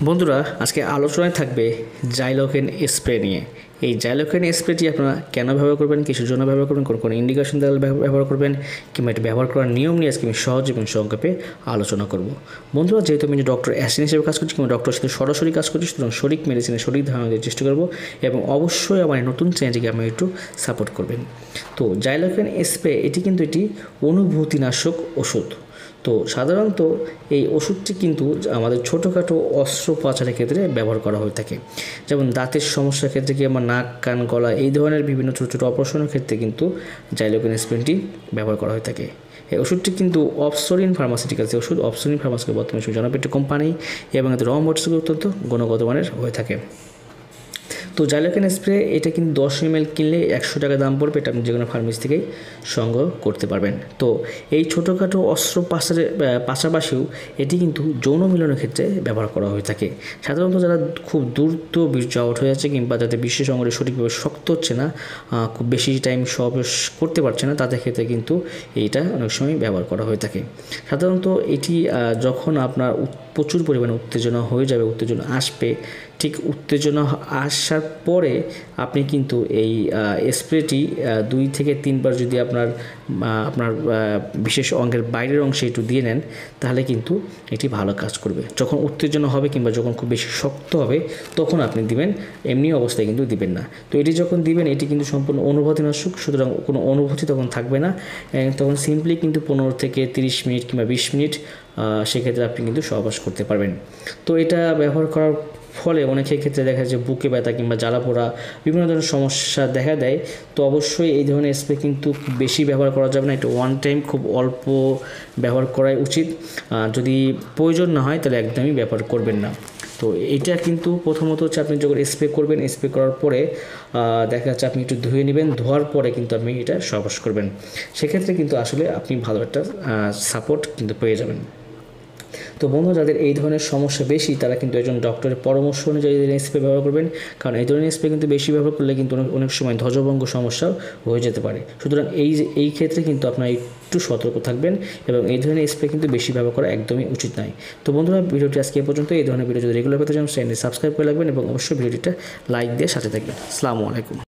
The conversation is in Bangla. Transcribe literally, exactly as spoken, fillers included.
বন্ধুরা আজকে আলোচনায় থাকবে জাইলোকেন স্প্রে নিয়ে। এই জাইলোকেন স্প্রেটি আপনারা কেন ব্যবহার করবেন, কিসের জন্য ব্যবহার করবেন, কোন কোন ইন্ডিকেশন দ্বারা ব্যবহার করবেন, কিংবা এটা ব্যবহার করার নিয়ম নিয়ে আজকে আমি সহজ এবং সংক্ষেপে আলোচনা করব। বন্ধুরা, যেহেতু আমি ডক্টর অ্যাসিস্ট্যান্ট হিসেবে কাজ করছি কিংবা ডক্টরের সাথে সরাসরি কাজ করছি, সুতরাং সঠিক মেডিসিনের সঠিক ধারণা দেওয়ার চেষ্টা করবো এবং অবশ্যই আমার নতুন চ্যানেলটিকে আমি একটু সাপোর্ট করবেন। তো জাইলোকেন স্প্রে এটি কিন্তু এটি অনুভূতিনাশক ওষুধ। তো সাধারণত এই ওষুধটি কিন্তু আমাদের ছোটোখাটো অস্ত্রোপচারের ক্ষেত্রে ব্যবহার করা হয়ে থাকে, যেমন দাঁতের সমস্যার ক্ষেত্রে কি আমার নাক কান গলা এই ধরনের বিভিন্ন ছোটো ছোটো অপারেশনের ক্ষেত্রে কিন্তু জাইলোকেন স্প্রেটি ব্যবহার করা হয়ে থাকে। এই ওষুধটি কিন্তু অপসরিন ফার্মাসিউটিক্যালস ওষুধ অপসরিন ফার্মাসিউটিক্যাল বর্তমানে জনপ্রিয় একটি কোম্পানি এবং এতে র মেটেরিয়াল অত্যন্ত গুণগত মানের হয়ে থাকে। তো জাইলোকেন স্প্রে এটা কিন্তু দশ এম এল কিনলে একশো টাকা দাম পড়বে, এটা আপনি যে কোনো ফার্মেসি থেকেই সংগ্রহ করতে পারবেন। তো এই ছোটোখাটো অস্ত্রোপচারের পাশাপাশিও এটি কিন্তু যৌন মিলনের ক্ষেত্রে ব্যবহার করা হয়ে থাকে। সাধারণত যারা খুব দ্রুত বীর্য আউট হয়ে যাচ্ছে কিংবা যাদের বিশেষ অঙ্গটি সঠিকভাবে শক্ত হচ্ছে না, খুব বেশি টাইম সব করতে পারছে না, তাদের ক্ষেত্রে কিন্তু এইটা অনেক সময় ব্যবহার করা হয়ে থাকে। সাধারণত এটি যখন আপনার প্রচুর পরিমাণে উত্তেজনা হয়ে যাবে, উত্তেজনা আসবে, ঠিক উত্তেজনা আসার পরে আপনি কিন্তু এই স্প্রেটি দুই থেকে তিনবার যদি আপনার আপনার বিশেষ অঙ্গের বাইরের অংশে একটু দিয়ে নেন, তাহলে কিন্তু এটি ভালো কাজ করবে। যখন উত্তেজনা হবে কিংবা যখন খুব বেশি শক্ত হবে তখন আপনি দিবেন, এমনি অবস্থায় কিন্তু দিবেন না। তো এটি যখন দিবেন এটি কিন্তু সম্পূর্ণ অনুভূতিনাশক, সুতরাং কোনো অনুভূতি তখন থাকবে না। তখন সিম্পলি কিন্তু পনেরো থেকে তিরিশ মিনিট কিংবা বিশ মিনিট সেক্ষেত্রে আপনি কিন্তু সহবাস করতে পারবেন। তো এটা ব্যবহার করার ফলে অনেকের ক্ষেত্রে দেখা যায় বুকে ব্যথা কিংবা জ্বালা পোড়া বিভিন্ন ধরনের সমস্যা দেখা দেয়। তো অবশ্যই এই ধরনের স্প্রে কিন্তু বেশি ব্যবহার করা যাবে না, এটা ওয়ান টাইম খুব অল্প ব্যবহার করাই উচিত। যদি প্রয়োজন না হয় তাহলে একদমই ব্যবহার করবেন না। তো এটা কিন্তু প্রথমত হচ্ছে আপনি যখন স্প্রে করবেন, স্প্রে করার পরে দেখা যাচ্ছে আপনি একটু ধুয়ে নেবেন, ধোয়ার পরে কিন্তু আপনি এটা সহবাস করবেন। সেক্ষেত্রে কিন্তু আসলে আপনি ভালো একটা সাপোর্ট কিন্তু পেয়ে যাবেন। তো বন্ধু, যাদের এই ধরনের সমস্যা বেশি তারা কিন্তু একজন ডক্টরের পরামর্শ অনুযায়ী স্প্রে ব্যবহার করবেন, কারণ এই ধরনের স্প্রে কিন্তু বেশি ব্যবহার করলে কিন্তু অনেক অনেক সময় ধ্বজভঙ্গ সমস্যাও হয়ে যেতে পারে। সুতরাং এই যে এই ক্ষেত্রে কিন্তু আপনারা একটু সতর্ক থাকবেন এবং এই ধরনের স্প্রে কিন্তু বেশি ব্যবহার করা একদমই উচিত নয়। তো বন্ধুরা, ভিডিওটি আজকে এ পর্যন্ত। এই ধরনের ভিডিও যদি রেগুলার পেতে চান চ্যানেলটি সাবস্ক্রাইব করে রাখবেন এবং অবশ্যই ভিডিওটিটা লাইক দিয়ে সাথে থাকবেন। আসসালামু আলাইকুম।